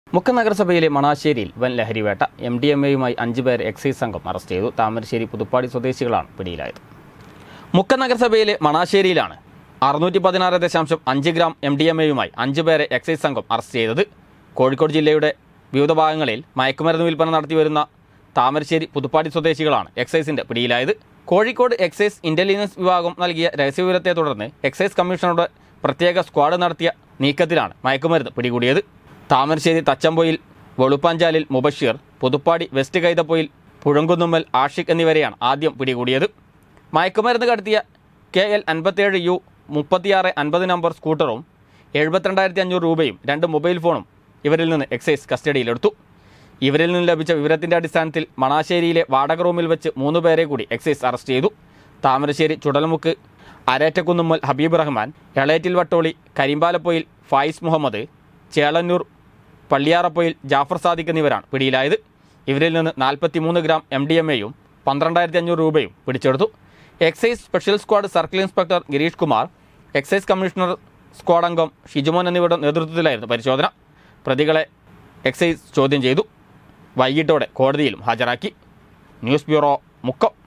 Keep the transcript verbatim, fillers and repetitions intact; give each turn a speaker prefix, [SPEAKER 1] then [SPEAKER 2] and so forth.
[SPEAKER 1] മുക്കം നഗരസഭയിലെ മണാശ്ശേരിയിൽ വൻ ലഹരിവേട്ട. M D M എയുമായി അഞ്ചു പേരെ എക്സൈസ് സംഘം അറസ്റ്റ് ചെയ്തു. താമരശ്ശേരി പുതുപ്പാടി സ്വദേശികളാണ് പിടിയിലായത്. മുക്കം നഗരസഭയിലെ മണാശ്ശേരിയിലാണ് അറുന്നൂറ്റി പതിനാറ് ദശാംശം അഞ്ച് ഗ്രാം എം ഡി എം എയുമായി അഞ്ചു പേരെ എക്സൈസ് സംഘം അറസ്റ്റ് ചെയ്തത്. കോഴിക്കോട് ജില്ലയുടെ വിവിധ ഭാഗങ്ങളിൽ മയക്കുമരുന്ന് വിൽപ്പന നടത്തിവരുന്ന താമരശ്ശേരി പുതുപ്പാടി സ്വദേശികളാണ് എക്സൈസിന്റെ പിടിയിലായത്. കോഴിക്കോട് എക്സൈസ് ഇന്റലിജൻസ് വിഭാഗം നൽകിയ രഹസ്യവിവരത്തെ തുടർന്ന് എക്സൈസ് കമ്മീഷണറുടെ പ്രത്യേക സ്ക്വാഡ് നടത്തിയ നീക്കത്തിലാണ് മയക്കുമരുന്ന് പിടികൂടിയത്. താമരശ്ശേരി തച്ചമ്പൊയിൽ വെളുപ്പാഞ്ചാലിൽ മുബഷീർ, പുതുപ്പാടി വെസ്റ്റ് കൈതപ്പൊയിൽ പുഴങ്കുന്നുമ്മൽ ആഷിഖ് എന്നിവരെയാണ് ആദ്യം പിടികൂടിയത്. മയക്കുമരുന്ന് കടത്തിയ കെ എൽ അൻപത്തേഴ് യു മുപ്പത്തിയാറ് അൻപത് നമ്പർ സ്കൂട്ടറും എഴുപത്തിരണ്ടായിരത്തി അഞ്ഞൂറ് രൂപയും രണ്ട് മൊബൈൽ ഫോണും ഇവരിൽ നിന്ന് എക്സൈസ് കസ്റ്റഡിയിലെടുത്തു. ഇവരിൽ നിന്ന് ലഭിച്ച വിവരത്തിന്റെ അടിസ്ഥാനത്തിൽ മണാശ്ശേരിയിലെ വാടക റൂമിൽ വെച്ച് മൂന്ന് പേരെ കൂടി എക്സൈസ് അറസ്റ്റ് ചെയ്തു. താമരശ്ശേരി ചുടൽമുക്ക് അരേറ്റക്കുന്നുമ്മൽ ഹബീബ് റഹ്മാൻ, എളേറ്റിൽ വട്ടോളി കരിമ്പാലപ്പൊയിൽ ഫായിസ് മുഹമ്മദ്, ചേളന്നൂർ പള്ളിയാറപ്പൊയിൽ ജാഫർ സാദിഖ് എന്നിവരാണ് പിടിയിലായത്. ഇവരിൽ നിന്ന് നാൽപ്പത്തിമൂന്ന് ഗ്രാം എം ഡി എം എയും പന്ത്രണ്ടായിരത്തി അഞ്ഞൂറ് രൂപയും പിടിച്ചെടുത്തു. Excise special squad circle inspector Girish Kumar, excise commissioner squad അംഗം ഷിജുമോൻ എന്നിവരുടെ നേതൃത്വത്തിലായിരുന്നു പരിശോധന. പ്രതികളെ എക്സൈസ് ചോദ്യം ചെയ്തു. വൈകിട്ടോടെ കോടതിയിലും ഹാജരാക്കി. News bureau, Mukkam.